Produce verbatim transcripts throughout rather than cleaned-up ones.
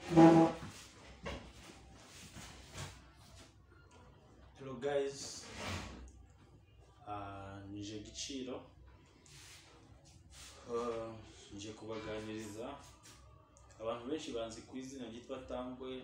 Hello guys, uh, nije Giciro, uh, nje kubaganiriza. Abantu benshi banzi ku izina ryitwa Tambwe,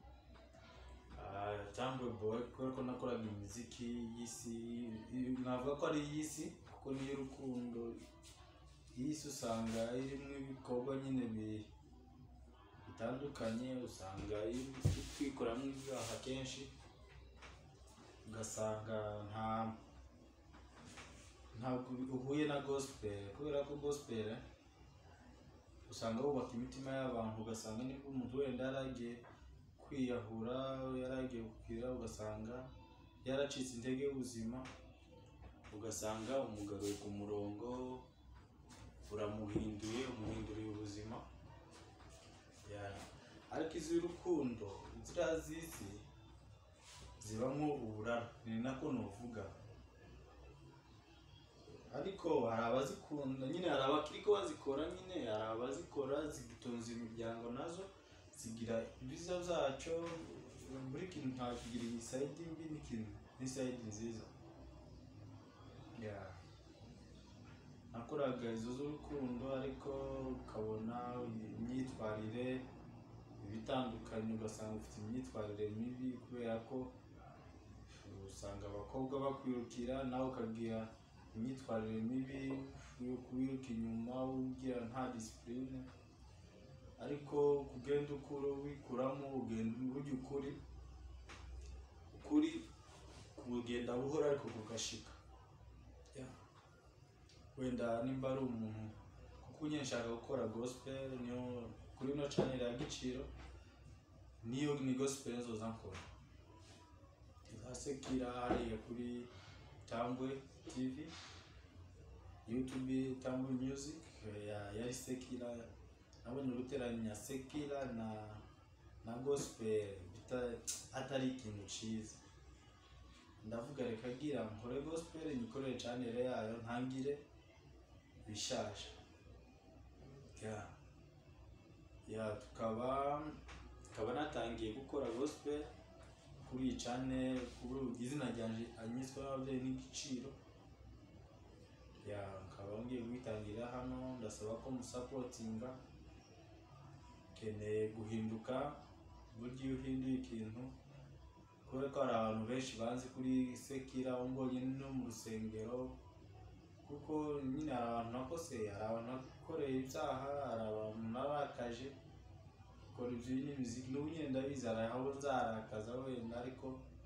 uh, Tambwe boy, kubera ko nakoraga imiziki y'isi, navuga ko ari y'isi kuko niyo urukundo. Y'isi usanga irimo ibikorwa nyine bitandukanye, usanga twikoramo ibyaha kenshi, ugasanga nta ntabwo uhuye na gospel, kubera ko gospel usanga wubaka imitima y'abantu, ugasanga nibwo umuntu wenda yaragiye kwiyahura, yaragiye gukira, ugasanga yaracitse intege y'ubuzima, ugasanga umugaruye ku murongo, uramuhinduye, umuhinduriye ubuzima. Ariko iz'urukundo, ziriya z'isi zibamo uburara, ni nako nuvuga. Ariko hari abazikunda nyine, hari abakiriko bazikora nyine, hari abazikora zigitunza imiryango, nazo zigira ibiza byaco. Buri kintu nta kigira iyi side mbi n'ikintu ni side nziza. Yeah. Nakoraga izo z'urukundo, ariko ukabona imyitwarire ibitandukanye, ugasanga ufite imyitwarire mibi kubera ko usanga abakobwa bakwirukira, nawe ukagira imyitwarire mibi yo kubiruka inyuma, ugira nta discipline. Ariko kugenda ukura wikuramo, ugenda ujya ukuri ukuri kugenda buhora ariko kugashika. Yeah. Wenda nimba ari umuntu kuko nyine nshaka gukora gospel, niyo kuri no channel ya Giciro, niyo ni gospel nzoza nkora. Sekira hariya kuri Tambwe T V, YouTube Tambwe Music, ya yari Sekira. Nabonye uruteranya Sekira na na gospel bita atari ikintu cyiza. Ndavuga reka gira nkore gospel, nikorere channel yayo, ntangire bishasha. Yeah. Ya tukaba tukaba natangiye gukora gospel kuri channel, kuri izina ryanje anyiswa n'ababyeyi ni Giciro. Ya nkaba ngiye gutangira hano, ndasaba ko musupportinga. Keneye guhinduka, buryo uhinduye ikintu, kubera ko hari abantu benshi banzi kuri Sekira, umbonye no mu rusengero, kuko nyine hari abantu nakoseye, hari abantu nakoreye ibyaha, hari abantu narakaje kora ibyo n'imiziki. N'ubu nyine ndabizi hari aho nzarakaza wenda, ariko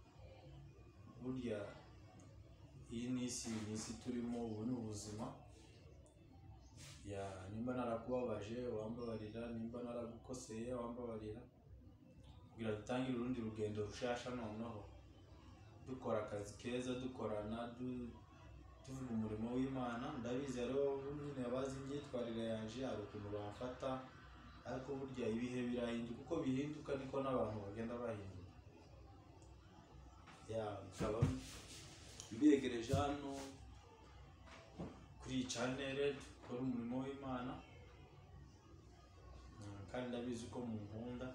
burya iyi ni isi, ni isi turimo, ubu ni ubuzima. Ya nimba narakubabaje wambabarira, nimba naragukoseye wambabarira, kugira dutangire urundi rugendo rushasha, noneho dukora akazi keza, dukorana, tuvuga umurimo w'Imana. Ndabizi rero nyine abazi imyitwarire yanje hari ukuntu bamfata, ariko burya ibihe birahinduka, uko bihinduka niko n'abantu bagenda bahinduka. Ya nkaba mbiyegereje hano kuri channel dukora umurimo w'Imana, kandi ndabizi ko munkunda,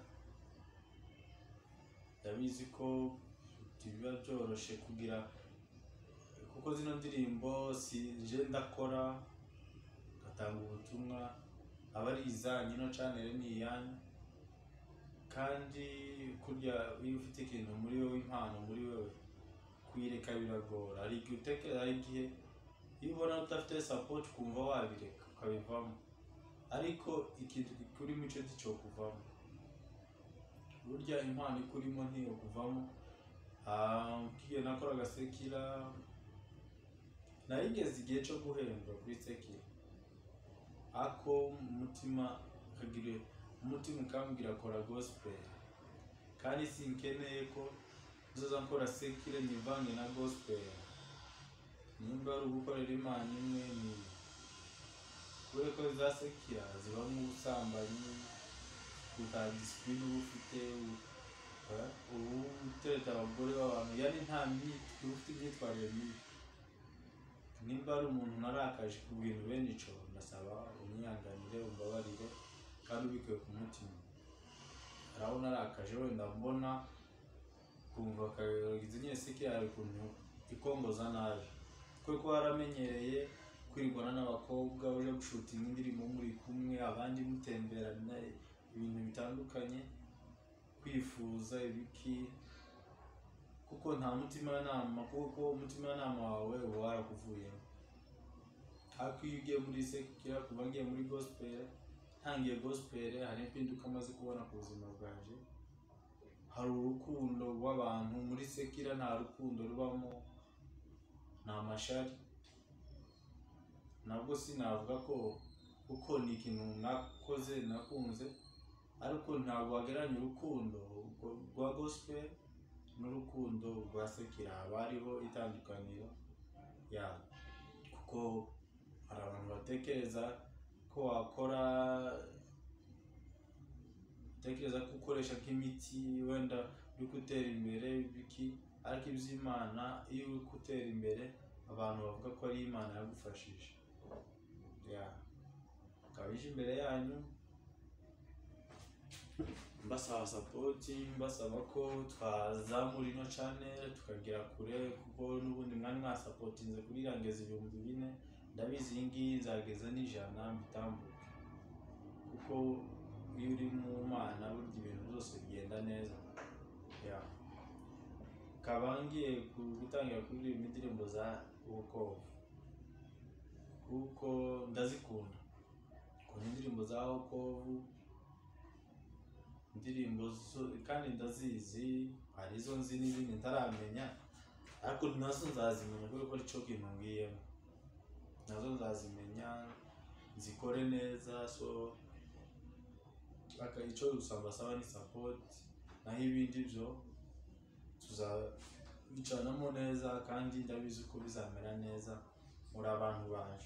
ndabizi ko biba byoroshe kugira, kuko zino ndirimbo si je ndakora gatanga ubutumwa, abari izanyu no channel ni iyanyu. Kandi kurya iyo ufite ikintu muri wowe, impano muri wewe, kwireka biragora. Ari igihe utekereza, ari igihe iyo ubona udafite support kumva wabireka ukabivamo, ariko ikintu kuri mico cyo kuvamo. Burya impano ikurimo ntiyo kuvamo. Ah, kiye nakoraga Sekira, narigeze igihe cyo guhembwa kuri Sekira, ako umutima kagire umutima ukambwira kora gospel, kandi sinkeneye ko nzoza nkora Sekira nivange na gospel. Nimba ari ugukorera Imana imwe, ni kubera ko za Sekira zibamo ubusambanyi, uta discipline uba ufite, ubu utereta abagore b'abantu, yani nta myitwarire ufite, imyitwarire mibi. Nimba ari umuntu narakaje ku bintu bene ico, ndasaba umwihanganire, umbabarire, kandi ubikuye ku mutima. mbona arakaje wenda mbona kumva kagize nyine sekira ari kuntu ikongoza nabi kuko waramenyereye kwirwana n'abakobwa uje gushutinga indirimbo muri kumwe abandi mutemberana ibintu bitandukanye kwifuza ibiki kuko nta mutima nama kuko umutima nama wawe warakuvuyemo akwiye muri sekira kuba ngiye muri gospel ntangiye gospel hari impinduka amaze kubona ku buzima bwanje hari urukundo rw'abantu muri sekira nta rukundo rubamo nta mashari nabwo sinavuga ko kuko ni ikintu nakoze nakunze ariko ntabwo wageranya urukundo rwa gospel n'urukundo rwa sekira bariho itandukaniro ya kuko hari abantu batekereza ko wakora tekereza ko ukoresha nk'imiti wenda uri gutera imbere biki ariko iby'Imana iyo uri gutera imbere abantu bavuga ko ari Imana yagufashije ya kabije imbere yanyu mbasaba support mbasaba ko twazamura ino channel tukagira kure kuko n'ubundi mwanya mwa supportinze kuri rangeza ibihumbi bine ndabizi ingi nzageza n'ijana mbitambuke kuko iyo uri mu Mana burya ibintu byose bigenda neza ya kabangiye gutangira kuri indirimbo za wokovu kuko ndazikunda ku indirimbo za wokovu indirimbo kandi ndazizi hari izo nzi n'izindi ntaramenya ariko nazo nzazimenya kuko ari cyo kintu ngiyemo nazo nzazimenya zikore neza so aka icyo usanga saba ni support naho ibindi byo tuzabicanamo neza kandi ndabizi ko bizamera neza muri abantu baje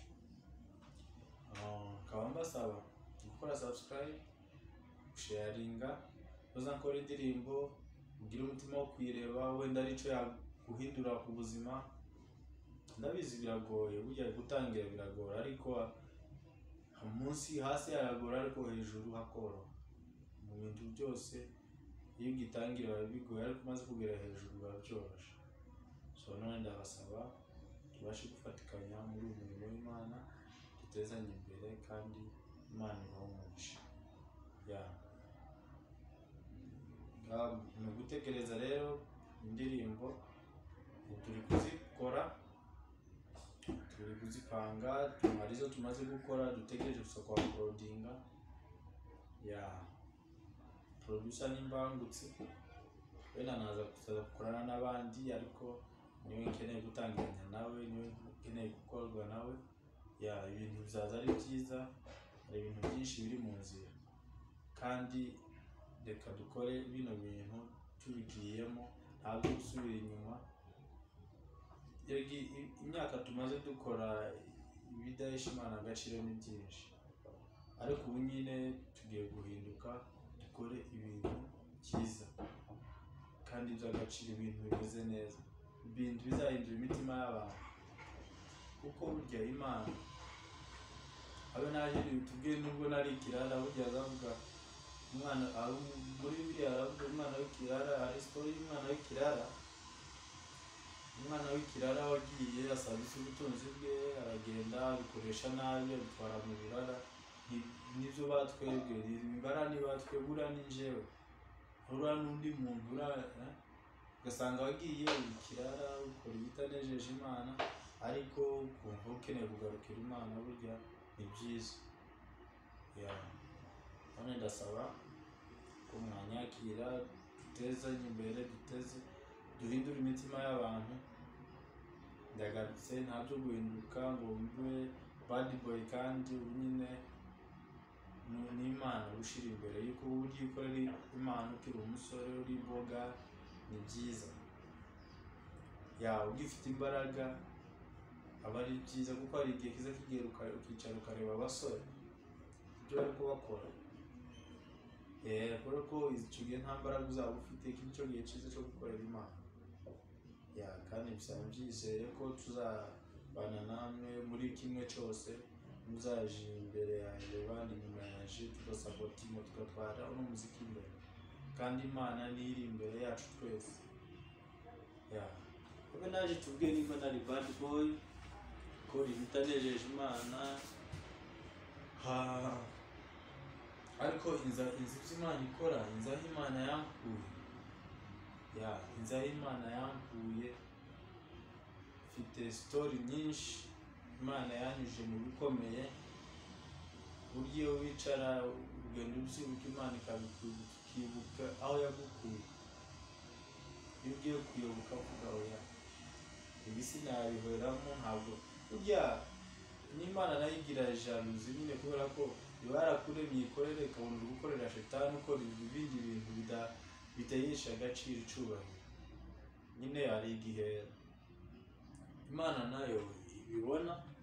kaba mbasaba gukora subscribe sharinga uzakora indirimbo ugira umutima wo kwireba wenda ari cyo yaguhindura ku buzima ndabizi biragoye burya gutangira biragora ariko munsi hasi yaragora ariko hejuru hakoro mu bintu byose iyo ugitangira bigoye ariko maze kugera hejuru barabyorosha so none ndabasaba tubashe gufatikanya muri uyu murimo w'Imana dutezanye imbere kandi Imana ibamugisha ya mu gutekereza rero indirimbo turi kuzikora turi kuzipanga tumarizo tumaze gukora dutegereje gusa kwa uploadinga ya producer n'imbangutse wenda naza kuzaza gukorana n'abandi ariko niwe nkeneye gutangiranya nawe niwe nkeneye gukorwa nawe ya ibintu bizaza ari byiza hari ibintu byinshi biri mu nzira kandi reka dukore bino bintu tubigiyemo ntabwo gusubira inyuma imyaka tumaze dukora ibidahesha Imana agaciro ni byinshi ariko ubu nyine tugiye guhinduka dukore ibintu byiza kandi by'agaciro ibintu bimeze neza ibintu bizahindura imitima y'abantu kuko burya Imana abe naje tubwiye nubwo nari ikirara burya azavuga umwana muri Bibiliya aravuga umwana w'ikirara hari story y'umwana w'ikirara umwana w'ikirara wagiye asabisa ubutunzi bwe aragenda abikoresha nabi abitwara mu birara nibyo batwebwe imbara ni batwebura n'injewe urura n'undi muntu ura ugasanga wagiye ikirara ukora ibitanejeje Imana ariko kumva ukeneye kugarukira Imana burya ni byiza ya none ndasaba ko mwanyakira dutezanye imbere duteze duhindura imitima y'abantu ndagarutse ntabyo guhinduka ngo mbe bad boy kandi nyine n'Imana gushira imbere yuko uburyo ukorera Imana ukiri umusore uri boga ni byiza ya ugifite imbaraga aba ari byiza kuko hari igihe kiza kigeruka ukicara ukareba abasore ibyo bari kubakora eh kubera ko icyo gihe nta mbaraga uzaba ufite icyo gihe cyiza cyo gukorera Imana ya kandi bisaba byizere ko tuzabana namwe muri kimwe cyose muzaje imbere yanjye bandi nyuma yaje tugasapotimo tugatwara uno muziki imbere kandi Imana ni iri imbere yacu twese. Yeah. Ube naje tubwiye nimba nari bad boy ko ibitanejeje Imana, ha ariko inza inzi Imana ikora, inza Imana yankuye. Ya, inza Imana yankuye, mfite story nyinshi Imana yanyuje mu bikomeye. Buryo wicara ugenda ubyibuka Imana ikabikubuka aho yagukuye. Iyo ugiye kuyoboka vuga oya, ibi sinabihoramo. Ntabwo burya n'Imana nayo igira jalousie nyine, kubera ko iba yarakuremye ikorere ikabona uri gukorera shetani ukora ibindi bintu bitayesha agaciro icubahiro. Nyine hari igihe Imana nayo ibibona